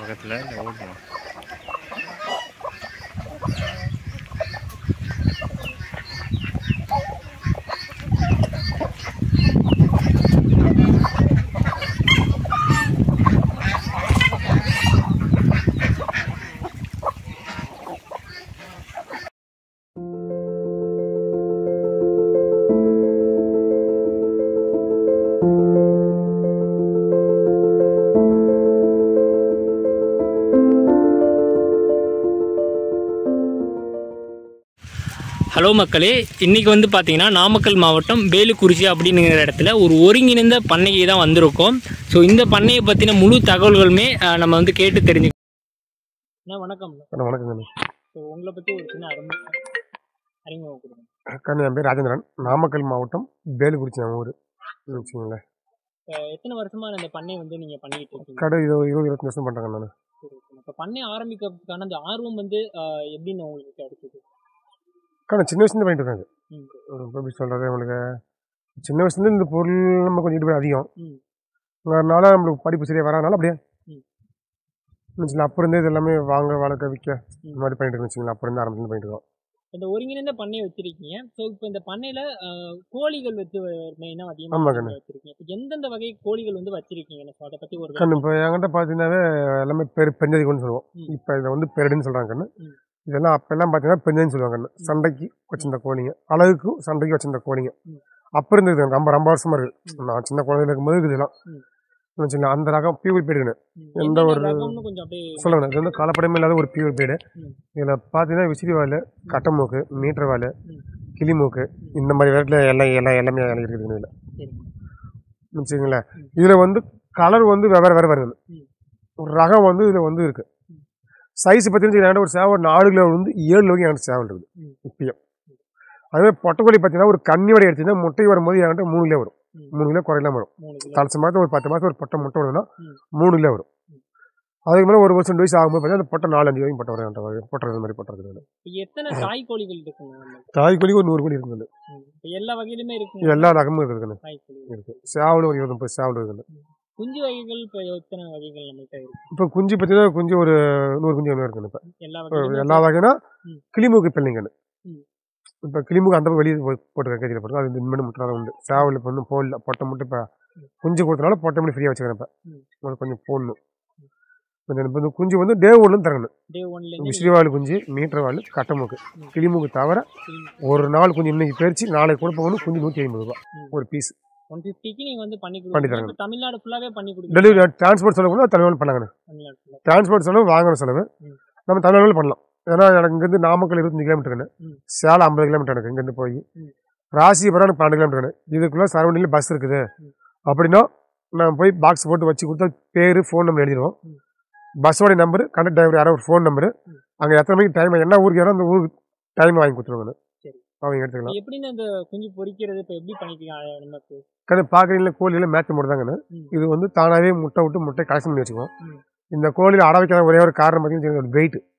பக்கத்தில் இந்த ஓடுவோம். ஹலோ மக்களே, இன்றைக்கி வந்து பார்த்திங்கன்னா நாமக்கல் மாவட்டம் வேலுக்குறிச்சி அப்படிங்கிற இடத்துல ஒரு ஒருங்கிணைந்த பண்ணையை தான் வந்திருக்கோம். ஸோ இந்த பண்ணையை பற்றின முழு தகவல்களுமே நம்ம வந்து கேட்டு தெரிஞ்சுக்கணும். வணக்கம். வணக்கங்க. ஸோ உங்களை பற்றி ஒரு சின்ன அறிமுகம் கொடுங்க. என் பேர் ராஜேந்திரன், நாமக்கல் மாவட்டம் வேலுக்குறிச்சி நம்ம ஊர் வச்சுங்களேன். எத்தனை வருஷமாக இந்த பண்ணை வந்து நீங்கள் பண்ணிக்கிட்டு இருக்கீங்க? கடை 20-25 வருஷம் பண்ணுறேங்க நான். இப்போ பண்ணை ஆரம்பிக்கிறதுக்கான அந்த ஆர்வம் வந்து எப்படின்னு உங்களுக்கு கிடைச்சிது? சின்ன வயசுலேருந்து பண்ணிட்டு இருக்காங்க. எப்படி சொல்கிறது, நம்மளுக்கு சின்ன வயசுலேருந்து இந்த பொருள் நம்ம கொஞ்சம் ஈடுபாடு அதிகம். அதனால நம்மளுக்கு படிப்பு சரியாக வராதனால அப்படியே வச்சுங்களா. அப்புறம் இருந்து இது எல்லாமே வாங்க வளர்க்க விற்க இந்த மாதிரி பண்ணிட்டு இருக்கோம் வச்சுங்களா. அப்புறம் இருந்து ஆரம்பத்துலேருந்து பண்ணிட்டு இருக்கோம். இந்த ஒருங்கிணைந்த பண்ணையை வச்சிருக்கீங்க. ஸோ இப்போ இந்த பண்ணையில் கோழிகள் வச்சு மெயினாக அதிகமாக வச்சிருக்கீங்க. இப்போ எந்தெந்த வகை கோழிகள் வந்து வச்சிருக்கீங்க? அதை பற்றி ஒரு இப்போ என்கிட்ட பார்த்தீங்கன்னாவே எல்லாமே பெருஞ்சதிகம்னு சொல்லுவோம். இப்போ இதை வந்து பெருடுன்னு சொல்கிறாங்க கண்ணு. இதெல்லாம் அப்பெல்லாம் பார்த்தீங்கன்னா பெருஞ்சதின்னு சொல்லுவாங்க கண்ணு. சண்டைக்கு வச்சிருந்த கோழிங்க, அழகுக்கும் சண்டைக்கு வச்சிருந்த கோழிங்க. அப்போ இருந்தது ரொம்ப வருஷமா இருக்குது. நான் சின்ன குழந்தைல இருக்கும்போது இதெல்லாம் வச்சுங்களா. அந்த ரகம் பியூர் பீடுன்னு எந்த ஒரு சொல்லுங்க. இது வந்து கலப்படமே இல்லாத ஒரு பியூர் பீடு. இதில் பார்த்தீங்கன்னா விசிறி வால், கட்டை மூக்கு, மீட்டர் வால், கிளி மூக்கு, இந்த மாதிரி வேட்டில் எல்லாமே இருக்குதுங்க இதில் வச்சுங்களேன். இதில் வந்து கலர் வந்து வேறு வருது. ஒரு ரகம் வந்து இதில் வந்து இருக்குது. சைஸ் பார்த்தீங்கன்னா ஒரு சேவல் 4 கிலோ வந்து 7 வரைக்கும் என்கிட்ட சேவல் இருக்குது இப்பயும். அதுமாதிரி பொட்டைக்கோழி பார்த்தீங்கன்னா ஒரு கன்னியோட எடுத்தீங்கன்னா முட்டை வரும்போது என்கிட்ட 3 கிலோ வரும். 3 கிலோ குறையெல்லாம் வரும். தலைச்ச மாதம் ஒரு 10 மாதம் ஒரு முட்டை வருதுன்னா 3 கிலோ வரும். அதுக்கு மேலே ஒரு வருஷம் 2 வயசு ஆகும்போது பார்த்தீங்கன்னா அந்த பொட்டை 4-5 வரைக்கும் பொட்டை வரும். பொட்டை மாதிரி பொட்டை இருக்குது. எத்தனை தாய் கோழிகள் இருக்குங்க? தாய் கோழி ஒரு 100 கோழி இருக்குது. எல்லா வகையிலுமே இருக்குது. எல்லா ரகமும் இருக்குதுங்க. இருக்குது. சேவல் ஒரு 20-30 சேவல் இருக்குது. குஞ்சு வகைகள் இப்போ எத்தனை வகைகள் நம்மகிட்ட இருக்கு? இப்போ குஞ்சு பார்த்தீங்கன்னா குஞ்சு ஒரு 100 குஞ்சு இருக்குங்க. இப்போ எல்லா வகைனா கிளிமூக்கு பிள்ளைங்கன்னு. இப்போ கிளிமூக்கு அந்த வெளியே போட்டுருக்கேன் கேஜியில் போட்டு. அது இந்த மாதிரி முட்டை உண்டு. சேவல் இப்போ ஒன்றும் போடல. பொட்டை முட்டை இப்போ குஞ்சு கொடுத்தனால பொட்டை முடி ஃப்ரீயாக வச்சுக்கிறேன். இப்போ கொஞ்சம் போடணும். இப்போ குஞ்சு வந்து டே 1 தரணும். விசிறி வால் குஞ்சு, மீட்டர் வால், கட்டை மூக்கு, கிளிமூக்கு தவிர ஒரு நாள் குஞ்சு இன்னைக்கு பறிச்சு நாளைக்கு கூட போகணும். குஞ்சு 150 ரூபா ஒரு பீஸ். 150க்கு நீங்க வந்து பண்ணி தரங்க. தமிழ்நாடு ஃபுல்லாவே பண்ணி கொடுங்க. டெலிவரி டிரான்ஸ்போர்ட் செலவு கூட தமிழ்நாடு பண்ணாங்க. டிரான்ஸ்போர்ட் செலவு வாங்குற செலவு நம்ம தமிழ்நாடு பண்ணலாம். ஏன்னா எனக்கு இங்கேருந்து நாமக்கல் 25 கிலோமீட்டருங்க, சேலம் 50 கிலோமீட்டர் எனக்கு இங்கேருந்து போய் ராசிபுரம் எனக்கு 12 கிலோமீட்டர். இதுக்குள்ள சரௌண்டிங்கில் பஸ் இருக்குது அப்படின்னா நான் போய் பாக்ஸ் போட்டு வச்சு கொடுத்தா பேர் ஃபோன் நம்பர் எழுதிடுவோம். பஸ்ஸோட நம்பரு, கண்டக்டர் டிரைவர் யாரோ ஒரு ஃபோன் நம்பரு, அங்கே எத்தனை மணிக்கு டைம், என்ன ஊருக்கு யாரோ அந்த ஊருக்கு டைம் வாங்கி கொடுத்துருவாங்க. அவங்க எடுத்துக்கலாம். எப்படின்னு அந்த குஞ்சு பொரிக்கிறது இப்போ எப்படி பண்ணிக்கலாம்? நமக்கு பார்க்குறீங்களா, கோழியில் மேட்ச் மட்டும் தாங்கன்னு. இது வந்து தானாகவே முட்டை விட்டு முட்டை கலெக்ஷன் பண்ணி வச்சுக்குவோம். இந்த கோழியில் அடை வைக்காத ஒரே ஒரு காரணம் பார்த்தீங்கன்னா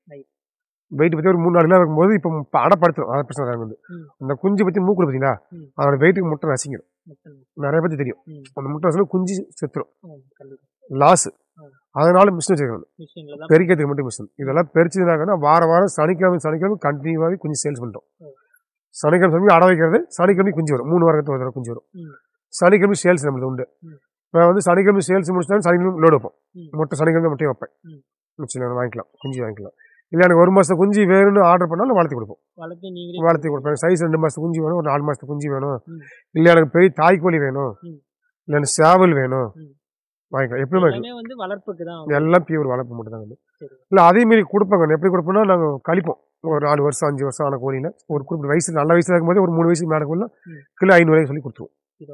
வெயிட் பற்றி ஒரு 3-4 கிலோ இருக்கும்போது இப்போ அடைப்படுத்தும். அதை பிரச்சனை வந்து அந்த குஞ்சு பற்றி மூக்கு பார்த்தீங்களா, அதோட வெயிட்டுக்கு முட்டை நசிங்கிடும். நிறைய பற்றி தெரியும். அந்த முட்டை வசூல் குஞ்சு செத்துரும், லாஸு. அதனால மிஷின் வச்சுக்கணும், பெருக்கிறதுக்கு மட்டும் மிஷின். இதெல்லாம் பெருச்சதுனாக்கன்னா வாரம் சனிக்கிழமை கண்டினியூவாகவே குஞ்சு சேல்ஸ் பண்ணிட்டோம். சனிக்கிழமை அடை வைக்கிறது, சனிக்கிழமை குஞ்சு வரும். 3 வாரத்துக்கு ஒரு தடவை குஞ்சு வரும். சனிக்கிழமை சேல்ஸ் நம்மளுக்கு உண்டு. இப்போ வந்து சனிக்கிழமை சேல்ஸ் முடிச்சுட்டாலும் சனிக்கிழமை லோடு வைப்போம். முட்டை சனிக்கிழமை முட்டையை வைப்பேன். மிச்சம் வாங்கிக்கலாம், குஞ்சு வாங்கிக்கலாம். இல்லை எனக்கு 1 மாதத்து குஞ்சு வேணும்னு ஆர்டர் பண்ணாலும் வளர்த்தி கொடுப்போம். வளர்த்தி கொடுப்பேன். சைஸ் 2 மாதத்து குஞ்சு வேணும், ஒரு 4 மாதத்து குஞ்சு வேணும், இல்லை எனக்கு பெரிய தாய்க்கோழி வேணும், இல்லை எனக்கு சேவல் வேணும், வாங்கிக்கலாம். எப்படியுமே வந்து வளர்ப்புக்கு தான், எல்லாம் பியூர் வளர்ப்பு மட்டும் தாங்க. இல்லை அதே மாரி கொடுப்பாங்க. எப்படி கொடுப்போம்னா நாங்கள் கழிப்போம். ஒரு 4 வருஷம் 5 வருஷம் ஆன கோழியில் ஒரு குறிப்பிட்ட வயசு, நல்ல வயசுல இருக்கும்போது ஒரு 3 வயசுக்கு மேலே கோழில் கிலோ 500 சொல்லி கொடுத்துருவோம்.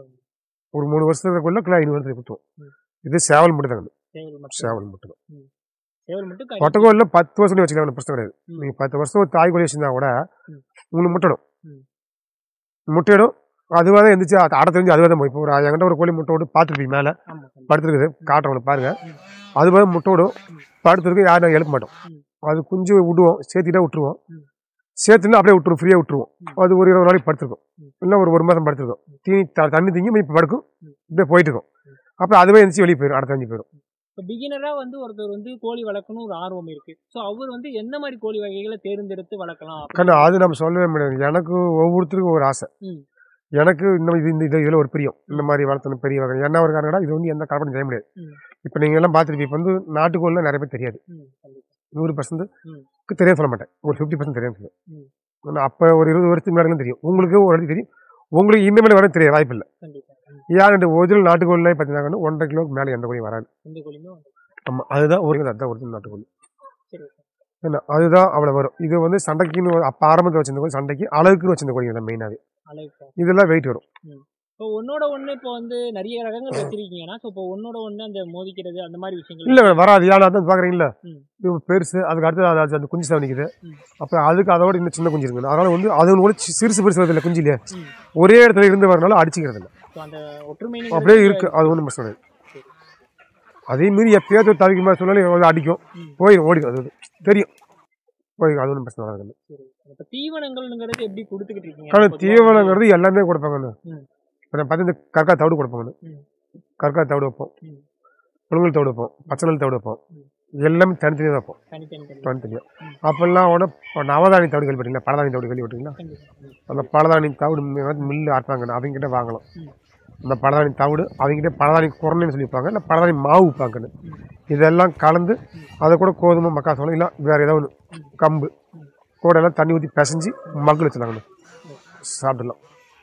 ஒரு 3 வருஷத்துக்கு கோழில் கிலோ 500 கொடுத்துருவோம். இது சேவல் மட்டும் தாங்க. சேவல் மட்டும் தான். பொட்டைக்கோழில் 10 வருஷம் வச்சுக்கலாம், பிரச்சனை கிடையாது. நீங்கள் 10 வருஷம் ஒரு தாய் கோழி வச்சுருந்தா கூட உங்களுக்கு முட்டையிடும். அதுவாக தான் இருந்துச்சு, அடை தெரிஞ்சு அதுவாக தான் போய். இப்போ என்கிட்ட ஒரு கோழி முட்டை விட்டு பார்த்துருப்பீங்க, மேலே படுத்துருக்குது, காட்டுறவங்களுக்கு பாருங்க. அதுவாக முட்டை விடும், படுத்துருக்கு, யாரும் நாங்கள் எழுப்ப மாட்டோம். அது குஞ்சு விடுவோம், சேர்த்துட்டா விட்டுருவோம். சேர்த்துனா அப்படியே விட்டுருவோம், ஃப்ரீயாக விட்டுருவோம். அது ஒரு 20 நாளைக்கு படுத்துருக்கும், இல்லை ஒரு மாதம் படுத்துருக்கும். தண்ணி திங்கி இப்போ படுக்கும், இப்படியே போயிட்டு இருக்கும். அப்புறம் அதுவே எழுந்துச்சு வெளியே போயிடும், அடை தெரிஞ்சு போயிடும். இப்போ பிகினராக வந்து ஒருத்தர் வந்து கோழி வளர்க்கணும் ஒரு ஆர்வம் இருக்குது. ஸோ அவர் வந்து எந்த மாதிரி கோழி வகைகளை தேர்ந்தெடுத்து வளர்க்கலாம்? கண்ணு அது நம்ம சொல்லவே முடியாது. எனக்கு ஒவ்வொருத்தருக்கும் ஒரு ஆசை. எனக்கு இன்னும் இதில் ஒரு பிரியம். இந்த மாதிரி வளர்த்தணும் பெரிய வகை. என்ன ஒரு காரணம்னா இது வந்து எந்த கல்பனை செய்ய முடியாது. இப்போ நீங்கள் எல்லாம் பார்த்துருப்பீங்க. இப்போ வந்து நாட்டுக்கோழிலாம் நிறைய பேர் தெரியாது. 100% தெரியாது சொல்ல மாட்டேன். ஒரு 50% தெரியாது சொல்லுவேன். அப்போ ஒரு 20 வருஷத்துக்கு முன்னாடி தெரியும். உங்களுக்கு ஒரு இடத்துக்கு தெரியும். உங்களுக்கு இனிமேல் வர தெரிய வாய்ப்பு இல்லை. ஏன் ஒரிஜினல் நாட்டுக்கோழிலே பார்த்தீங்கன்னா 1.5 கிலோக்கு மேலே எந்த கோழியும் வராது. ஆமாம், அதுதான் ஒரிஜினல் நாட்டுக்கோழி. என்ன அதுதான் அவ்வளோ வரும். இது வந்து சண்டைக்குன்னு அப்போ ஆரம்பத்தில் வச்சிருந்த கோழி, சண்டைக்கு அழகுக்குன்னு வச்சிருந்த கோழி தான் மெயினாகவே. இதெல்லாம் வெயிட் வரும். இப்போ ஒன்னோட ஒன்று இப்போ வந்து நிறைய ரகங்கள் வச்சிருக்கீங்கன்னா, ஸோ இப்போ ஒன்னோட ஒன்று அந்த மோதிக்கிறது அந்த மாதிரி விஷயங்கள் இல்லை வராது. ஏன்னா அதான் பார்க்குறீங்களா, இது பெருசு, அதுக்கு அடுத்து அந்த குஞ்சு நிற்குது. அப்போ அதுக்கு அதோட இன்னும் சின்ன குஞ்சு இருக்குங்க. அதனால வந்து அது கூட சிறுசு பெருசு வரதில்லை குஞ்சு இல்லையா, ஒரே இடத்துல இருந்து வரனால அடிச்சுக்கிறது இல்லை. அந்த ஒற்றுமை அப்படியே இருக்கு. அது ஒன்றும் பிரச்சனை இல்லை. அதே மீறி எப்பயாவது தவிக்க மாதிரி சொன்னாலும் அடிக்கும், போயிடும், ஓடிடும். அது தெரியும், போயிடும். அது ஒன்றும் பிரச்சனை வராது. இப்போ தீவனங்கள்ங்கிறது எப்படி கொடுத்துக்கிட்டு இருக்கீங்க? தீவனங்கிறது எல்லாமே கொடுப்பாங்கண்ணு. இப்போ நான் பார்த்து இந்த கற்கா தவிடு கொடுப்பாங்கண்ணு. கற்கா தவிடு வைப்போம், புழுங்கல் தவிடு வைப்போம், பச்சை நெல் தவிடு வைப்போம். எல்லாமே தனித்தனியாக வைப்போம், தனித்தனியாக. அப்போல்லாம் உடனே நவதானி தவிடு கேள்விப்பட்டீங்களா, பழதானி தவிடு கேள்விப்பட்டீங்களா? அந்த பழதானி தவிடு மில்லு அரைப்பாங்கண்ணு, அவங்ககிட்ட வாங்கலாம். அந்த பழதானி தவிடு அவங்ககிட்ட பழதானி குரணைன்னு சொல்லியிருப்பாங்க, இல்லை பழதானி மாவு வைப்பாங்கன்னு. இதெல்லாம் கலந்து அதை கூட கோதுமை மக்காசோளம் இல்லை வேறு ஏதாவது கம்பு கூட எல்லாம் தண்ணி ஊற்றி பிசைஞ்சு மக்கள் வச்சுருந்தாங்கண்ணு, சாப்பிடலாம்.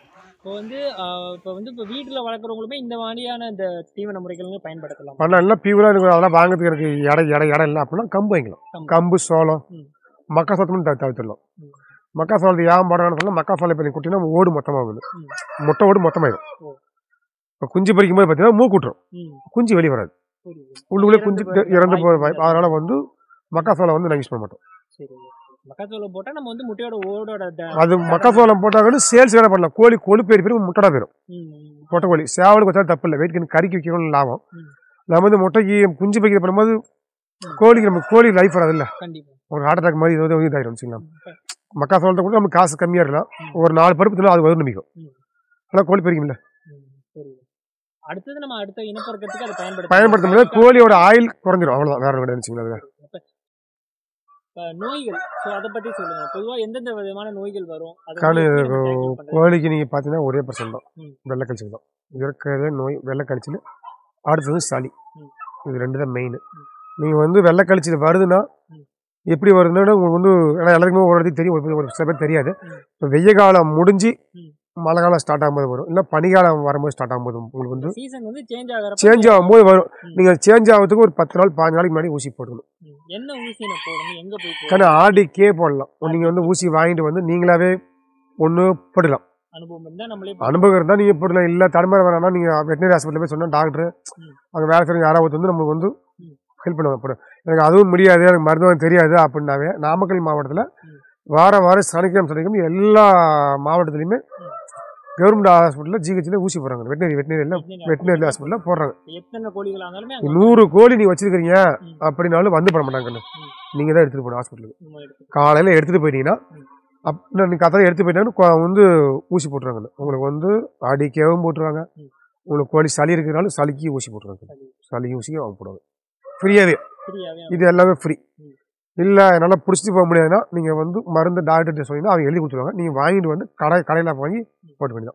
இப்போ வந்து இப்போ வீட்டில் வளர்க்குறவங்களுமே இந்த மாதிரியான இந்த தீவன முறைகள் பயன்படுத்தலாம். பண்ணலாம். எல்லாம் பியூராக எனக்கு அதெல்லாம் வாங்கிறதுக்கு எனக்கு இடம் இல்லை அப்படின்னா கம்பு வாங்கிக்கலாம். கம்பு சோளம் மக்காசோளத்தும் தவிர்த்துடலாம். மக்காசோளத்தை ஏன் போடணும்னு சொன்னால் மக்காசோளம் இப்போ குட்டினா ஓடு மொத்தமாக ஆகுது, முட்டை ஓடு மொத்தமாகிடும். இப்போ குஞ்சு பறிக்கும் போது பார்த்தீங்கன்னா மூக்கு விட்டுரும், குஞ்சு வெளியே வராது, உள்ளுக்குள்ளே குஞ்சு இறந்து போகிற வாய்ப்பு. அதனால் வந்து மக்காசோளம் வந்து நாங்கள் யூஸ் பண்ண மாட்டோம். மக்காசோளம் போட்டால் நம்ம வந்து முட்டையோட ஓடோட அது மக்காசோளம் போட்டாங்கன்னு சேல்ஸ் வேலை பண்ணலாம். கோழி கொழுப்பு ஏறி போய் முட்டை போயிடும். பொட்டை கோழி சேவலுக்கு வச்சாலும் தப்பு இல்லை, வெயிட் கறிக்கு வைக்கணும்னு லாபம். நம்ம வந்து முட்டைக்கு குஞ்சு பைக்கிற பண்ணும்போது கோழிக்கு நம்ம கோழி லைஃப் வராது இல்லை, ஒரு ஹார்ட் அட்டாக் மாதிரி ஏதாவது இதாகிடும் வச்சுக்கலாம். மக்காசோளத்தை கூட நமக்கு காசு கம்மியாக இருக்கலாம், ஒரு 4 பருப்பு தினம் அது வரும் நம்பிக்கும். ஆனால் கோழி பறிக்கும்ல. அடுத்தது நம்ம அடுத்த இனப்பெருக்கத்துக்கு அதை பயன்படுத்த முடியாது. கோழியோட ஆயில் குறைஞ்சிடும், அவ்வளோதான், வேற ஒன்று நினச்சிங்களா. நோய்கள் அதை பற்றி சொல்லுங்க. பொதுவாக எந்தெந்த விதமான நோய்கள் வரும்? கோழிக்கு நீங்கள் பார்த்தீங்கன்னா ஒரே % தான், வெள்ளைக்கழிச்சல் தான் இருக்கிறதே நோய். வெள்ளைக்கழிச்சல், அடுத்தது சளி, இது 2 தான் மெயின். நீங்கள் வந்து வெள்ளைக்கழிச்சல் வருதுன்னா எப்படி வருதுன்னா உங்களுக்கு வந்து ஏன்னா எல்லாருக்குமே ஒரு இடத்துக்கு தெரியும், ஒரு சில பேர் தெரியாது. இப்போ வெய்ய காலம் முடிஞ்சு மழை காலம் ஸ்டார்ட் ஆகும்போது வரும், இல்லை பனிக்காலம் வரும்போது ஸ்டார்ட் ஆகும்போது உங்களுக்கு வந்து சேஞ்ச் ஆகும்போது வரும். நீங்கள் சேஞ்ச் ஆகிறதுக்கு ஒரு 10 நாள் 15 நாளைக்கு முன்னாடி ஊசி போட்டுக்கணும். ஆர்டிக்கே போடலாம். நீங்கள் வந்து ஊசி வாங்கிட்டு வந்து நீங்களாவே ஒன்று போடலாம். அனுபவம் இருந்தால் நீங்கள் போடலாம். இல்லை தடுமாற வரனா நீங்கள் வெட்டினரி ஹாஸ்பிட்டல் போய் சொன்னால் டாக்டர் அங்கே வேலை செய்ய யாராவது வந்து நம்மளுக்கு வந்து ஹெல்ப் பண்ணுவாங்க. எனக்கு அதுவும் முடியாது, எனக்கு மருத்துவம் தெரியாது அப்படின்னாவே நாமக்கல் மாவட்டத்தில் வாரம் சனிக்கிழமை எல்லா மாவட்டத்துலையுமே கவர்மெண்ட் ஹாஸ்பிட்டலில் ஜிஹெச்சில் ஊசி போடுறாங்க. வெட்டினரி ஹாஸ்பிட்டலில் போடுறாங்க. 100 கோழி நீங்கள் வச்சிருக்கிறீங்க அப்படின்னாலும் வந்து பண்ண மாட்டாங்கன்னு, நீங்கள் தான் எடுத்துகிட்டு போகணும் ஹாஸ்பிட்டலுக்கு. காலையில் எடுத்துகிட்டு போயிட்டீங்கன்னா நீங்கள் கத்தால எடுத்து போயிட்டாங்கன்னு வந்து ஊசி போட்டுருவாங்கன்னு. உங்களுக்கு வந்து அடிக்கவும் போட்டுருவாங்க. உங்களுக்கு கோழி சளி இருக்கிறனாலும் சளிக்கு ஊசி போட்டுருவாங்க. சளி ஊசியும் அவங்க போடுவாங்க ஃப்ரீயாகவே. இது எல்லாமே ஃப்ரீ. இல்லை என்னால் பிடிச்சிட்டு போக முடியாதுன்னா நீங்கள் வந்து மருந்து டாக்டர்கிட்ட சொன்னீங்கன்னா அவங்க எழுதி கொடுத்துருவாங்க. நீங்கள் வாங்கிட்டு வந்து கடையில் வாங்கி போட்டு வேண்டியதான்.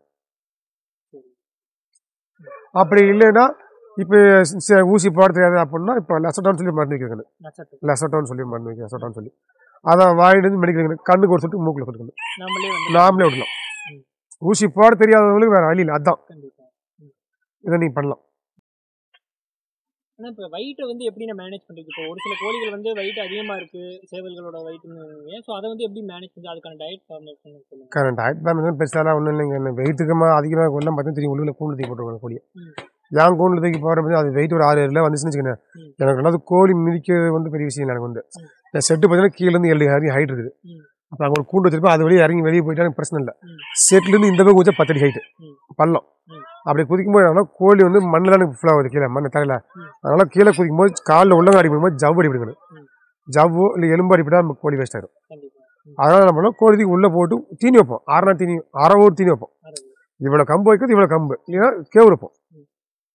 அப்படி இல்லைன்னா இப்போ ஊசி போட தெரியாது அப்படின்னா இப்போ லெசட்டான்னு சொல்லி மருந்து வைக்கிறாங்க. லெசட்டான்னு சொல்லி மருந்து வைக்க லெசட்டான்னு சொல்லி அதை வாங்கிட்டு வந்து மெடிக்கல் கண்ணுக்கு ஒரு சொட்டு மூக்கில் கொடுக்கணும். நாமளே விடலாம். ஊசி போட தெரியாதவங்களுக்கு வேறு வழி இல்லை, அதுதான் இதை நீங்கள் பண்ணலாம். ஆனால் இப்போ வெயிட்டை வந்து எப்படி நான் மேனேஜ் பண்ணுறது? இப்போ ஒரு சில கோழிகள் வந்து வெயிட் அதிகமாக இருக்குது, சேவல்களோட வெயிட்டுன்னு. ஸோ அதை வந்து எப்படி மேனேஜ் பண்ணுறது? அதுக்கான டயட் ஃபார்மேஷன் சொல்லுங்கள். டயட் ஃபார்மேஷன் பெருசாலாம் ஒன்றும் இல்லைங்க. வெயிட்டுக்குமா அதிகமாக கொள்ள பார்த்தா தெரியும், உள்ளே கூண்டு தூக்கி போட்டுருவாங்க கோழியை. ஏன் கூண்டு தூக்கி போகிறப்ப அது வெயிட் ஒரு 6 கிலோ வந்துச்சுன்னு வச்சுக்கோங்க. எனக்கு ரெண்டாவது கோழி மிதிக்கிறது வந்து பெரிய விஷயம் இல்லை. எனக்கு வந்து என் செட்டு பார்த்தீங்கன்னா கீழேருந்து 7 அடி ஹைட் இருக்குது. அப்போ அங்கே ஒரு கூண்டு வச்சிருப்பேன், அது வெளியே இறங்கி வெளியே போயிட்டா எனக்கு பிரச்சனை இல்லை. செட்லேருந்து இந்த பக்கம் வச்சா 10 அடி ஹைட்டு பள்ளம். அப்படி குதிக்கும்போது என்னன்னா கோழி வந்து மண்ணில் தான் எனக்கு ஃபுல்லாக வருது, கீழே மண் தரையில். அதனால் கீழே குதிக்கும்போது காலில் உள்ளங்க அடி போடும்போது ஜவ்வு அடி பிடிக்கணும். ஜவ்வு இல்லை எலும்பு அடிப்பட்டா நம்ம கோழி வேஸ்ட் ஆகிடும். அதனால் என்ன பண்ணோம், கோழிக்கு உள்ளே போட்டு தீனி வைப்போம். 6 தீனி, 1/2 ஊர் தீனி வைப்போம். இவ்வளோ கம்பு வைக்கிறது, இவ்வளோ கம்பு இல்லைன்னா கேவு வைப்போம்.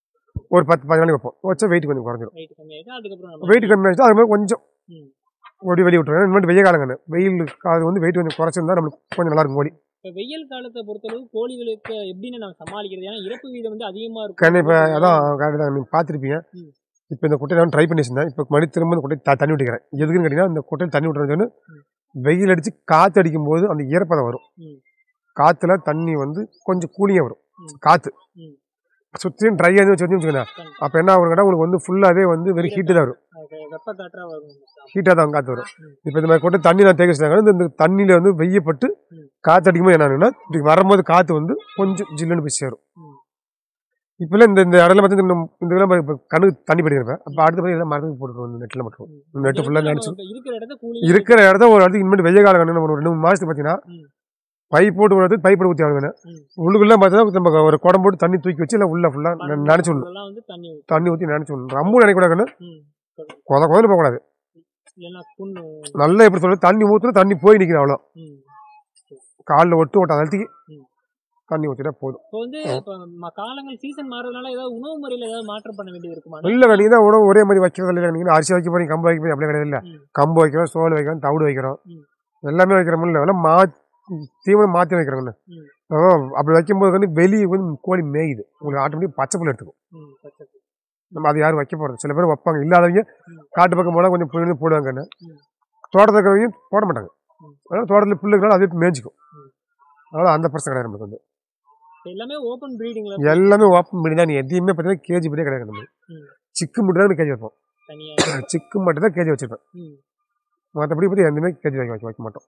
ஒரு 10-15 நாளைக்கு வைப்போம். வச்சா வெயிட் கொஞ்சம் குறைஞ்சிடும். வெயிட் கம்மியாயிடும். அதுக்கப்புறம் வெயிட் கம்மியாகிடுச்சு அது மாதிரி கொஞ்சம் ம். ஓடி வெளியே விட்டுருவேன். இந்த மாதிரி வெய்ய காலங்கன்னு வெயில் அது வந்து வெயிட் கொஞ்சம் குறைச்சிருந்தா நம்மளுக்கு கொஞ்சம் நல்லா இருக்கும் கோழி. இப்போ வெயில் காலத்தை பொறுத்தளவு கோழிகளுக்கு எப்படின்னு நம்ம சமாளிக்கிறது? ஏன்னா இறப்பு வீதம் வந்து அதிகமாக இருக்கும். கண்டிப்பா அதான் கரெக்டாக தான் நீங்கள் பார்த்துருப்பீங்க. ம். இப்போ இந்த குட்டையை நான் ட்ரை பண்ணி வச்சிருந்தேன். இப்போ மறுபடியும் திரும்ப இந்த குட்டையை தண்ணி விட்டுக்கிறேன். எதுக்குன்னு கேட்டிங்கன்னா இந்த குட்டையில் தண்ணி விட்டுறதுன்னு வெயில் அடித்து காற்று அடிக்கும் போது அந்த ஈரப்பதம் வரும். ம். காற்றுல தண்ணி வந்து கொஞ்சம் கூலியாக வரும். காற்று ம். சுற்றியும் ட்ரை ஆகி வச்சுக்கோங்க. அப்போ என்ன ஆகும் கேட்டால் உங்களுக்கு வந்து ஃபுல்லாகவே வந்து வெறும் ஹீட்டு தான் வரும். வெப்ப காற்றா வரும். ஹீட்டாக தான் காற்று வரும். இப்போ இந்த மாதிரி கொண்டு தண்ணி நான் தேக்க வச்சுட்டாங்க இந்த தண்ணியில் வந்து வெய்யப்பட்டு காற்று அடிக்கும்போது என்ன ஆகுன்னா இப்படி வரும்போது காற்று வந்து கொஞ்சம் ஜில்லுன்னு போய் சேரும். இப்போல்லாம் இந்த இடத்துல பார்த்து இந்த இதெல்லாம் இப்போ கணக்கு தண்ணி படிக்கிறப்ப அப்போ அடுத்த போய் எல்லாம் மரத்துக்கு போட்டுருவோம். இந்த நெட்டில் மட்டும் இந்த நெட்டு ஃபுல்லாக நினச்சி இருக்கிற இடத்த ஒரு இடத்துக்கு இனிமேல் வெய்ய காலம் கண்ணு ஒரு 2-3 மாதத்துக்கு பார்த்தீங்கன்னா பைப் போட்டு விடுறது பைப் ஊற்றி ஆகுதுன்னு உள்ளுக்குள்ளே பார்த்தீங்கன்னா நம்ம ஒரு குடம் போட்டு தண்ணி தூக்கி வச்சு இல்லை உள்ள ஃபுல்லாக நினச்சி விடணும். தண்ணி ஊற்றி நினச்சி விடணும். ரொம்ப நினைக்கூடாதுன்னு கொதன்னு போகக்கூடாது. நல்லா எப்படி சொல்றது தண்ணி ஊற்றுனா தண்ணி போய் நிற்கிது அவ்வளோ காலில் ஒட்டு ஓட்ட அழுத்தி தண்ணி ஊற்றிட்டா போதும். இப்போ வந்து காலங்கள் சீசன் மாறதுனால ஏதாவது உணவு முறையில் ஏதாவது மாற்றம் பண்ண வேண்டியது இருக்குமா? இல்லை நீங்கள் தான் உணவு ஒரே மாதிரி வைக்கிறது இல்லை. நீங்கள் அரிசி வைக்க போறீங்க கம்பு வைக்க போய் அப்படியே கிடையாது. இல்லை கம்பு வைக்கிறோம் சோளம் வைக்கிறோம் தவிடு வைக்கிறோம் எல்லாமே வைக்கிறோம். இல்லை எல்லாம் தீவனம் மாற்றி வைக்கிறோங்கண்ணு. அப்படி வைக்கும்போது வந்து வெளியே வந்து கோழி மேயுது உங்களுக்கு ஆட்டோமேட்டிக் பச்சை புல் எடுத்துக்கும். நம்ம அது யாரும் வைக்க போகிறது சில பேர் வைப்பாங்க. இல்லாதவங்க காட்டு பக்கம் போனால் கொஞ்சம் புல்லு போடுவாங்கன்னு தோட்டத்தில் இருக்கிறவங்க போட மாட்டாங்க. அதனால் தோட்டத்தில் புல்லுக்குனால அதே மேய்ச்சிக்கும். அதனால் அந்த பிரச்சனை கிடையாது நம்மளுக்கு வந்து எல்லாமே ஓப்பன் ப்ரீடிங் தான். நீ எதையுமே பார்த்தீங்கன்னா கேஜி பற்றியே கிடையாது. நம்ம சிக்கு மட்டும் தான் கேஜி வைப்போம். சிக்கு மட்டும் தான் கேஜி வச்சுருப்பேன். மற்றபடி பற்றி எதுவுமே கேஜி வைக்க மாட்டோம்.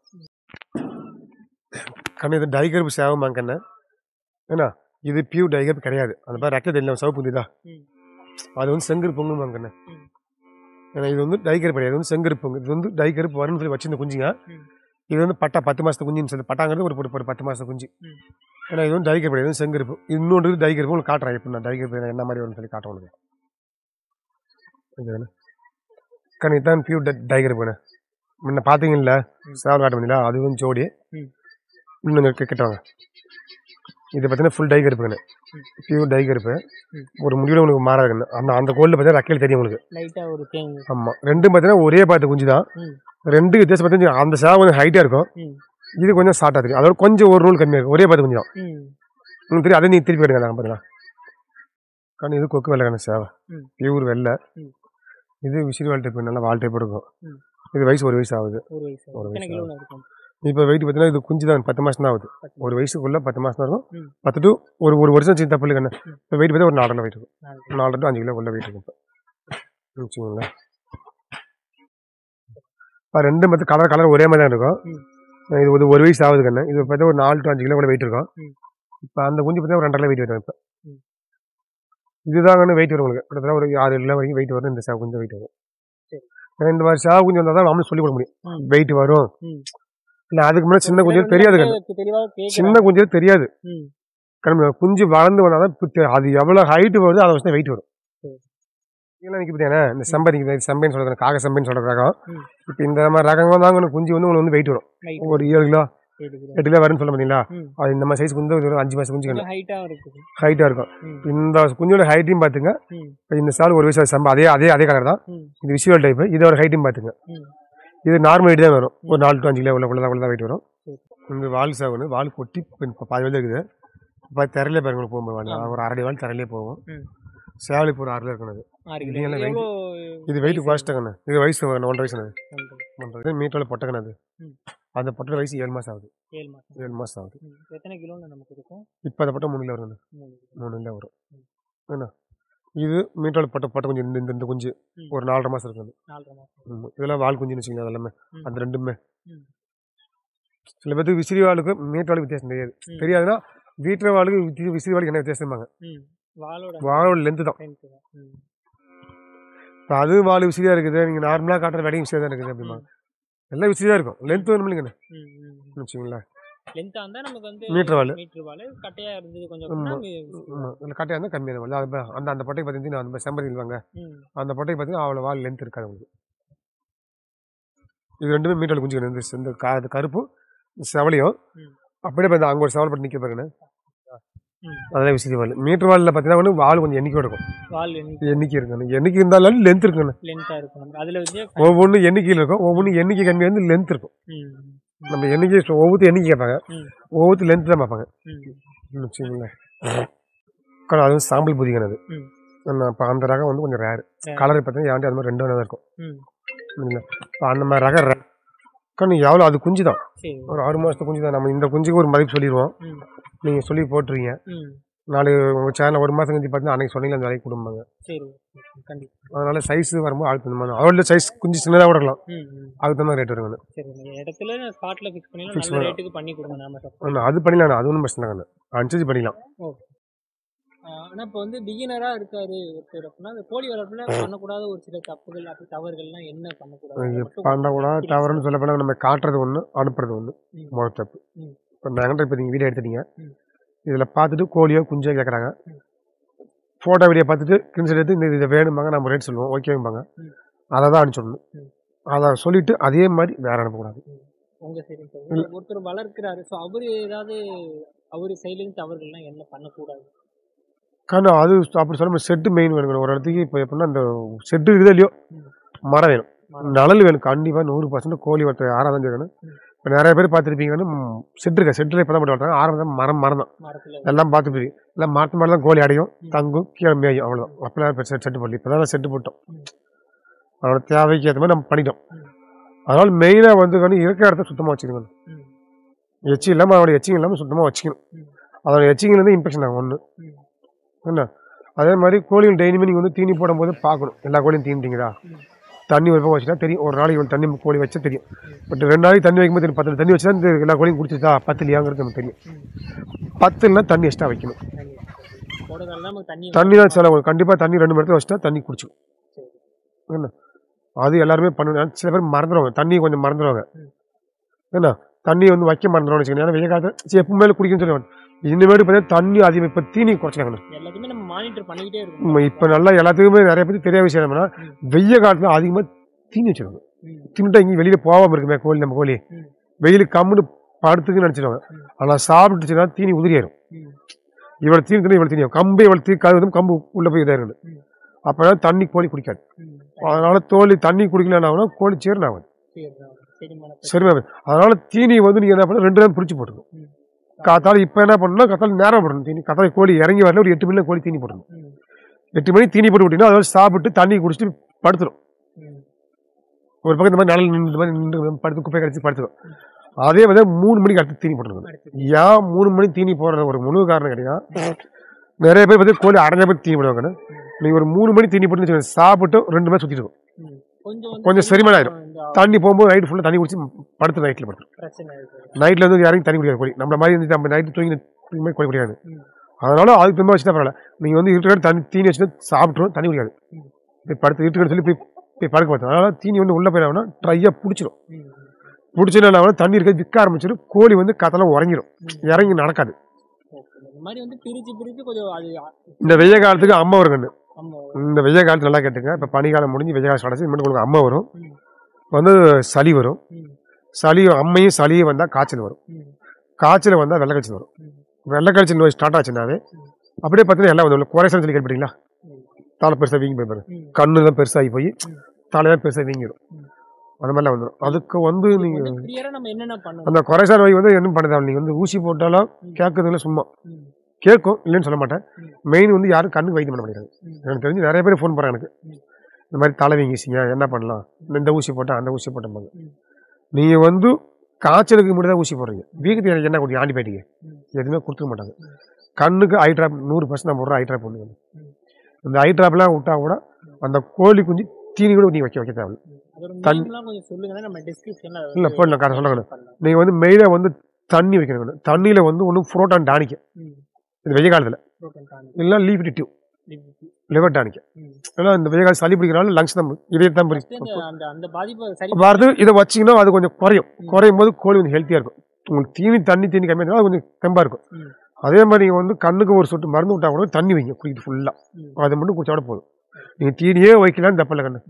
கண்ணு இது டைகர்ப்பு சேவமாங்க கண்ணு ஏன்னா இது பியூ டைகர்ப்பு கிடையாது. அந்த மாதிரி ரெக்கை தெரியல சவப்பு புந்திதா அது வந்து செங்கரு பொங்குமாங்க கண்ணு. ஏன்னா இது வந்து டைகர்ப்பு கிடையாது. வந்து செங்கரு பொங்கு. இது வந்து டைகர்ப்பு வரும்னு சொல்லி வச்சிருந்த குஞ்சுங்க. இது வந்து பட்டா 10 மாதத்து குஞ்சுன்னு சொல்லி பட்டாங்கிறது ஒரு 10 மாதத்து குஞ்சு. ஏன்னா இது வந்து டைகர்ப்பு கிடையாது செங்கருப்பு. இன்னொன்று டைகர்ப்பு உங்களுக்கு காட்டுறேன். எப்படி நான் டைகர்ப்பு என்ன மாதிரி வரும்னு சொல்லி காட்டுறேன் உங்களுக்கு. கண்ணு இதுதான் பியூ டைகர்ப்புண்ணே. முன்ன பார்த்தீங்கல்ல சேவல் காட்ட முடியல அது வந்து ஜோடி இன்னும் கிட்டவாங்க. இது பார்த்தீங்கன்னா ஃபுல் டைகர்ப்புங்கண்ணே. பியூர் டைகர்ப்பு ஒரு முடிவில் உங்களுக்கு மாறாதுன்னு அந்த கோல்டு பார்த்தீங்கன்னா ரக்கையில் தெரியும் உங்களுக்கு. ஆமாம் ரெண்டும் பார்த்தீங்கன்னா ஒரே பார்த்து குஞ்சு தான். ரெண்டு வித்தியாசம் பார்த்தீங்கன்னா அந்த சேவை கொஞ்சம் ஹைட்டாக இருக்கும். இது கொஞ்சம் ஷார்ட்டாக தெரியும். அதோட கொஞ்சம் ஒரு ரூல் கம்மியாக இருக்கும். ஒரே பார்த்து குஞ்சு தான் உங்களுக்கு தெரியும். அதை நீங்கள் திருப்பி எடுங்க பார்த்தீங்களா கண்ணு. இது கொக்கு வெள்ளை கண்ணு சேவை பியூர் வெள்ளை. இது விசிறி வால் டைப் நல்லா வால் டைப் இருக்கும். இது வயசு 1 வயசு ஆகுது. இப்போ வெயிட் பார்த்தீங்கன்னா இது குஞ்சு தான் 10 மாதம் தான் ஆகுது. ஒரு வயசுக்குள்ளே 10 மாதம் தான் இருக்கும். 10 to ஒரு வருஷம் சின்ன தப்பு இல்லை கண்ணு. இப்போ வெயிட் பார்த்தா ஒரு 4 கிலோ வெயிட் இருக்கும். 4 to 5 கிலோ உள்ள வெயிட் இருக்கும். இப்போ வச்சுக்கோங்களேன். இப்போ ரெண்டும் பார்த்து கலர் ஒரே மாதிரி தான் இருக்கும். இது ஒரு வயசு ஆகுது கண்ணு. இது பார்த்தா ஒரு 4 to 5 கிலோ கூட வெயிட் இருக்கும். இப்போ அந்த குஞ்சு பார்த்தா ஒரு 2.5 கிலோ வெயிட் வரும். இப்போ இதுதான் கண்ணு வெயிட் வரும் உங்களுக்கு. கிட்டத்தட்ட ஒரு 6 கிலோ வரைக்கும் வெயிட் வரும். இந்த சேவை குஞ்சு வெயிட் வரும். ஏன்னா இந்த மாதிரி சேவை குஞ்சு வந்தால் தான் நம்மளும் சொல்லிக் கொடுக்க முடியும் வெயிட் வரும். இல்லை அதுக்கு முன்னாடி சின்ன குஞ்சு தெரியாது கண்ணு. சின்ன குஞ்சு தெரியாது கண்ணு. குஞ்சு வளர்ந்து வந்தால் அது எவ்வளோ ஹைட்டு வருது அதை வச்சு தான் வெயிட் வரும். இதெல்லாம் நிற்க பார்த்தீங்கன்னா இந்த செம்பை செம்பைன்னு சொல்கிறது காக செம்பைன்னு சொல்கிற ரகம். இப்போ இந்த மாதிரி ரகம் தாங்க குஞ்சு வந்து உங்களுக்கு வந்து வெயிட் வரும். ஒரு 7 கிலோ 8 கிலோ வரும்னு சொல்ல பார்த்தீங்களா. அது இந்த மாதிரி சைஸ் குஞ்சு ஒரு 5 மாதம் குஞ்சு கண்ணு ஹைட்டாக இருக்கும். இந்த குஞ்சோட ஹைட்டையும் பார்த்துங்க. இப்போ இந்த சால் ஒரு வயசு செம்பை அதே கலர் தான். இது விஷுவல் டைப்பு. இதோட ஹைட்டையும் பார்த்துங்க. இது நார்மல் வெயிட் தான் வரும். ஒரு 4 to 5 கிலோ உள்ள வெயிட் வரும். இந்த வால் சேவனு வால் கொட்டி இப்போ பாதி வேலை இருக்குது. இப்போ திரையிலே பாருங்க போகும்போது ஒரு 1/2 வால் திரையிலே போகும். சேவல் இப்போ ஒரு 6 கிலோ இருக்கணும். இது வெயிட் குறைச்சிட்டாங்கண்ணே. இது வயசு 1.5 வயசு. 1.5 மீட்டோட பொட்டக்கண்ணு. அது அந்த பொட்டை வயசு 7 மாதம் ஆகுது. 7 மாதம் ஆகுது. இப்போ அந்த பொட்டை 3 கிலோ வருங்க. 3 கிலோ வரும். என்ன இது மீட்டோட பொட்டை குஞ்சு. இந்த குஞ்சு ஒரு 4.5 மாதம் இருக்குது. இதெல்லாம் வால் குஞ்சுன்னு வச்சுக்கோங்க. அதெல்லாமே அந்த ரெண்டுமே. சில பேருக்கு விசிறி வாளுக்கு மீட்டர் வாளுக்கு வித்தியாசம் தெரியாதுன்னா வீட்டில் வாளுக்கு விசிறி வாளுக்கு என்ன வித்தியாசம்பாங்க. வாளோட லென்த்து தான். இப்போ அது வாள் விசிறியாக இருக்குது. நீங்கள் நார்மலாக காட்டுற வேலையும் விசிறியாக தான் இருக்குது அப்படிமா. எல்லாம் விசிறியாக இருக்கும். லென்த்து வேணும் இல்லைங்கண்ணே வச்சுங்களேன். மீட்டர் வாள் கட்டையாக இருந்தால் கம்மியான வாள். அது அந்த பொட்டைக்கு பார்த்தீங்கன்னா அந்த செம்பரி இல்லைவாங்க. அந்த பொட்டைக்கு பார்த்தீங்கன்னா அவ்வளோ வாள் லென்த் இருக்காது உங்களுக்கு. இது ரெண்டுமே மீட்டர் குஞ்சு. இந்த கருப்பும் செவலையும் அப்படியே பார்த்து அங்கே ஒரு செவல் பட்டு நிற்க பாருங்கண்ணே. அதெல்லாம் விசிறி வால். மீட்டர் வாலில் பார்த்தீங்கன்னா வந்து வால் கொஞ்சம் எண்ணிக்கை இருக்கும். வால் எண்ணிக்கை இருக்குண்ணே. எண்ணிக்கை இருந்தாலும் லென்த் இருக்குண்ணே. லென்த்தாக இருக்கும். அதில் வந்து ஒவ்வொன்றும் எண்ணிக்கையில் இருக்கும். ஒவ்வொன்றும் எண்ணிக்கை கம்மியாக வந்து லென்த் இருக்கும். நம்ம எண்ணிக்கை ஒவ்வொருத்தர் எண்ணிக்கை கேட்பாங்க, ஒவ்வொருத்தர் லென்த் தான் பார்ப்பாங்க. வச்சுங்களேன். அதுவும் சாம்பிள் புதிங்கன்னு அது. இப்போ அந்த ரகம் வந்து கொஞ்சம் ரேரு. கலர் பார்த்தீங்கன்னா ஏன்ட்டு அது மாதிரி 2 தான் இருக்கும். இப்போ அந்த மாதிரி ரகம் கண்ணு எவ்வளோ அது குஞ்சு தான், ஒரு 6 மாதத்து குஞ்சு தான். நம்ம இந்த குஞ்சுக்கு ஒரு மதிப்பு சொல்லிடுவோம், நீங்கள் சொல்லி போட்டுருவீங்க. நாளைக்கு உங்கள் சேனல் 1 மாதம் கஞ்சி பார்த்தீங்கன்னா அன்றைக்கி சொன்னீங்க அந்த வேலைக்கு கொடுப்பாங்க. அதனால சைஸ் வரும்போது அதுக்கு தகுந்த மாதிரி அதோட சைஸ் குஞ்சு சின்னதாக கூட இருக்கலாம், அதுக்கு தகுந்த ரேட் வருங்க. அது பண்ணிடலாம், அது ஒன்றும் பிரச்சனை இல்லை, அனுசரிச்சு பண்ணிக்கலாம். ஆனால் இப்போ வந்து பிகினராக இருக்காரு ஒருத்தர் அப்படின்னா அந்த கோழி வளர்ப்பில் பண்ணக்கூடாத ஒரு சில தப்புகள் அப்படி தவறுகள்லாம் என்ன பண்ணக்கூடாது? பண்ணக்கூடாது தவறுன்னு சொல்ல போனால் நம்ம காட்டுறது ஒன்று, அனுப்புறது ஒன்று முதல் தப்பு. இப்போ நாங்கள் இப்போ நீங்கள் வீடியோ எடுத்துட்டீங்க, இதில் பார்த்துட்டு கோழியோ குஞ்சோ கேட்குறாங்க, ஃபோட்டோ வீடியோ பார்த்துட்டு ஸ்க்ரீன்ஷாட் எடுத்து இந்த இதை வேணும்பாங்க, நம்ம ரேட் சொல்லுவோம், ஓகேம்பாங்க, அதை தான் அனுப்பிச்சிடணும். அதை சொல்லிவிட்டு அதே மாதிரி வேறு அனுப்பக்கூடாது. உங்கள் சரி ஒருத்தர் வளர்க்குறாரு, ஸோ அவர் ஏதாவது அவர் சைட்லேருந்து தவறுகள்லாம் என்ன பண்ணக்கூடாது? காரணம் அது அப்படி சொல்ல செட்டு மெயின் வேணும். ஒரு இடத்துக்கு இப்போ எப்படின்னா அந்த செட்டு இருக்குதோ இல்லையோ மரம் வேணும், நிழல் வேணும். கண்டிப்பாக 100% கோழி ஒருத்தர் ஆறாதான் செய்யணும். இப்போ நிறைய பேர் பார்த்துருப்பீங்கன்னு செட்டு இருக்க செட்டில் இப்போ தான் போட்டு வளர்த்தாங்க, ஆரம்பம் மரம் தான் எல்லாம் பார்த்துப்பீங்க. எல்லாம் மாட்டு மாதிரி தான் கோழி அடையும், தங்கும், கீழே மேயும், அவ்வளோதான். அப்போலாம் இப்போ செட்டு போடல, இப்போ தான் செட்டு போட்டோம். அதோட தேவைக்கு ஏற்ற மாதிரி நம்ம பண்ணிட்டோம். அதனால் மெயினாக வந்து இருக்கிற இடத்த சுத்தமாக வச்சுக்கணும். எச்சி இல்லாமல் அதோட எச்சிங் இல்லாமல் சுத்தமாக வச்சுக்கணும். அதோட எச்சிங்லேருந்து இன்ஃபெக்ஷன் ஆகும் ஒன்று என்ன. அதே மாதிரி கோழிகள் டெய்லியுமே நீங்கள் வந்து தீனி போடும்போது பார்க்கணும், எல்லா கோழியும் தீனிட்டீங்களா, தண்ணி ஒரு பக்கம் வச்சுட்டா தெரியும். ஒரு நாளைக்கு தண்ணி கோழி வச்சா தெரியும். பட் 2 நாளைக்கு தண்ணி வைக்கும்போது தெரியும், 10 தண்ணி வச்சு தான் இந்த எல்லா கோழியும் குடிச்சிட்டா 10 இல்லையாங்கிறது நமக்கு தெரியும். 10 இல்லைனா தண்ணி எக்ஸ்ட்ரா வைக்கணும். தண்ணி தான் செலவு, கண்டிப்பாக தண்ணி 2 மணி நேரத்தில் வச்சுட்டா தண்ணி குடிச்சிடும் என்ன. அது எல்லாருமே பண்ணுவாங்க. சில பேர் மறந்துடுவாங்க, தண்ணி கொஞ்சம் மறந்துடுவாங்க என்ன, தண்ணி வந்து வைக்க மறந்துடுவாங்க வச்சுக்கோங்க. ஏன்னா வெயில் காலத்தில் எப்பவுமே குடிக்கணும்னு சொல்லுவாங்க. இனிமேட்டு பார்த்தீங்கன்னா தண்ணி அதிகம் இப்போ தீனி குறைச்சிக்காங்க. இப்போ நல்லா எல்லாத்துக்குமே நிறைய பேர் தெரியாத விஷயம் என்னன்னா, வெய்ய காலத்தில் அதிகமாக தீனி வச்சுருவாங்க. தின்னுட்டா இங்கே வெளியில் போகாமல் இருக்குமே கோழி, நம்ம கோழி வெயிலுக்கு கம்முன்னு படுத்துக்குன்னு நினச்சிடுவாங்க. ஆனால் சாப்பிட்டுச்சுன்னா தீனி உதிரியாயிரும். இவ்வளோ தீனி இவ்வளோ தீனி கம்பு இவ்வளோ தீ கழுவுதும் கம்பு உள்ளே போய் இதாக இருக்குது. அப்போ தண்ணி கோழி குடிக்காது. அதனால தண்ணி குடிக்கலன்னா கோழி சீரணம் ஆகாது, சரிமா. அதனால தீனி வந்து நீங்கள் என்ன பண்ண 2 நேரம் பிடிச்சி போட்டுக்கணும். காத்தால இப்போ என்ன பண்ணணும்னா காத்தால நேரம் போடணும் தீனி. காத்தால கோழி இறங்கி வரல ஒரு 8 மணியில் கோழி தீனி போடணும். 8 மணி தீனி போட்டு விட்டீங்கன்னா அதோட சாப்பிட்டு தண்ணி குடிச்சிட்டு படுத்துடும். ஒரு பக்கம் இந்த மாதிரி நிழல் நின்று படுத்து குப்பை கடிச்சு படுத்துடும். அதே வந்து 3 மணிக்கு அடுத்து தீனி போட்டுருக்கணும். ஏன் 3 மணி தீனி போடுற ஒரு முழு காரணம் கிடையாது. நிறைய பேர் வந்து கோழி அடைஞ்ச போய் தீனி போடுவாங்கன்னு. நீங்கள் ஒரு 3 மணி தீனி போட்டு சாப்பிட்டு 2 மணி சுற்றிட்டு இருக்கும், கொஞ்சம் செரிமானம் ஆயிடும். தண்ணி போகும்போது நைட்டு ஃபுல்லாக தண்ணி குடிச்சு படுத்து நைட்டில் படுத்துடும். நைட்டில் வந்து இறங்கி தண்ணி குடிக்காது கோழி. நம்மள மாதிரி வந்து நம்ம நைட்டு தூங்கி கோழி குடிக்காது. அதனால அதுக்கு திரும்ப வச்சுதான் பரவாயில்ல. நீங்கள் வந்து இருட்டுக்காடு தண்ணி தீனி வச்சுட்டு சாப்பிட்ருவோம், தண்ணி குடிக்காது. போய் படுத்து இருட்டுக்காடு சொல்லி போய் படுக்க பார்த்தோம். அதனால தீனி வந்து உள்ளே போயிடாமல் ட்ரையாக பிடிச்சிடும். பிடிச்சினா தண்ணி இருக்க விற்க ஆரம்பிச்சிடும். கோழி வந்து காத்தெல்லாம் உறங்கிடும், இறங்கி நடக்காது. இந்த வெய்ய காலத்துக்கு அம்மா வருங்கன்னு, இந்த வெய்ய காலத்து நல்லா கேட்டுங்க. இப்போ பனிக்காலம் முடிஞ்சு வெய்ய காலம் கடைசி உங்களுக்கு அம்மா வரும், வந்து சளி வரும். சளி அம்மையும் சளியும் வந்தால் காய்ச்சல் வரும். காய்ச்சல் வந்தால் வெள்ளைக்கழிச்சல் வரும். வெள்ளைக்கழிச்சல் நோய் ஸ்டார்ட் ஆச்சுனாவே அப்படியே பார்த்தீங்கன்னா எல்லாம் வந்து குறைசல் சொல்லி கேட்பீங்களா, தலை பெருசாக வீங்கி போய் கண்ணு தான் பெருசாகி போய் தலையெல்லாம் பெருசாக வீங்கிடும். அந்த மாதிரிலாம் வந்துடும். அதுக்கு வந்து நீங்கள் அந்த குறைசால் நோய் வந்து என்ன பண்ணுறாங்க, நீங்கள் வந்து ஊசி போட்டாலும் கேட்குறதுல சும்மா கேட்கும், இல்லைன்னு சொல்ல மாட்டேன். மெயின் வந்து யாரும் கண்ணுக்கு வைத்தியம் பண்ண மாட்டேங்கிறாங்க. எனக்கு தெரிஞ்சு நிறைய பேர் ஃபோன் பண்ணுறாங்க, எனக்கு இந்த மாதிரி தலை வீங்கிச்சிங்க என்ன பண்ணலாம், இந்த ஊசி போட்டால் அந்த ஊசி போட்டோம்பாங்க. நீங்கள் வந்து காய்ச்சலுக்கு மட்டும் தான் ஊசி போடுறீங்க, வீக்கத்துக்கு என்ன கொடுத்தீங்க ஆன்டிபயோட்டிக் எதுவுமே கொடுத்துக்க மாட்டாங்க. கண்ணுக்கு ஐ ட்ராப் 100% நான் போடுற ஐ ட்ராப் ஒன்று. இந்த ஐ ட்ராப்லாம் விட்டா கூட அந்த கோழி குஞ்சு தீனி கூட நீங்கள் வைக்க தேவை இல்லை. போடலாம் கரெக்டாக சொல்லணும். நீங்கள் வந்து மெயினாக வந்து தண்ணி வைக்கணும். தண்ணியில் வந்து ஒன்றும் புரோட்டான் டானிக்க இந்த வெய்ய காலத்தில், இல்லை லீஃப் டியூ லிவர் டானிக்க. ஏன்னா இந்த வெய்ய காலம் சளி பிடிக்கிறனால லங்ஸ் தான் இதே தான் வருது. இதை வச்சிங்கன்னா அது கொஞ்சம் குறையும் போது கோழி கொஞ்சம் ஹெல்த்தியாக இருக்கும். உங்களுக்கு தண்ணி கம்மியாக இருந்தாலும் அது கொஞ்சம் தெம்பாக இருக்கும். அதே மாதிரி நீங்கள் வந்து கண்ணுக்கு ஒரு சொட்டு மருந்து விட்டா கூட தண்ணி வைங்க குடிக்கிட்டு ஃபுல்லாக, அதை மட்டும் குடிச்சோட போதும். நீங்கள் தீனியே வைக்கலான்னு தப்பில்லை. கண்ணு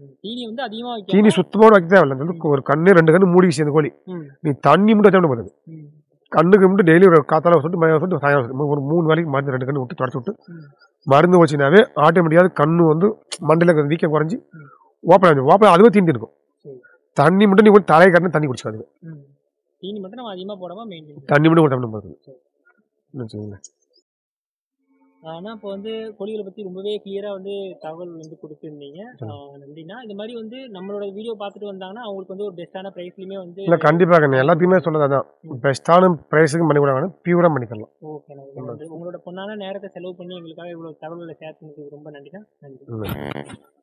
தீனி சுத்தமாக வைக்க தேவையில்லை. ஒரு கண்ணு 2 கண்ணு மூடி சேர்ந்து கோழி நீ தண்ணி மட்டும் வச்சா போதும். கண்ணுக்கு மட்டும் டெய்லி ஒரு காத்தால சொல்லிட்டு மதியம் சொல்லிட்டு சாயங்காலம் சொல்லிட்டு ஒரு 3 வேளைக்கு மருந்து 2 கண்ணு விட்டு தொடச்சி விட்டு மருந்து வச்சுனாவே ஆட்டோமேட்டிக்காக கண்ணு வந்து மண்டையில் வீக்கம் குறைஞ்சி ஓப்பன் அதுவே தீண்டு இருக்கும். தண்ணி மட்டும் நீ தலையை கட்டினா தண்ணி குடிச்சுக்காது. தீனி மட்டும் நம்ம அதிகமாக போடாமல் மெயின்டைன் தண்ணி மட்டும் கொடுத்தா போதும். ஆனால் இப்போ வந்து கோழிகளை பற்றி ரொம்பவே கிளியராக வந்து தகவல் வந்து கொடுத்துருந்தீங்க. நன்றினா இந்த மாதிரி வந்து நம்மளோட வீடியோ பார்த்துட்டு வந்தாங்கன்னா அவங்களுக்கு வந்து ஒரு பெஸ்ட்டான ப்ரைஸ்லையுமே வந்து இல்லை கண்டிப்பாக எல்லாத்தையுமே சொல்லுறது அதான் பெஸ்ட்டான ப்ரைஸுக்கு பண்ணி கூட பியூராக பண்ணிக்கலாம். ஓகே நன்றி. உங்களோட பொண்ணான நேரத்தை செலவு பண்ணி எங்களுக்காக இவ்வளோ தகவல்களை ஷேர் பண்ணதுக்கு ரொம்ப நன்றினா. நன்றி.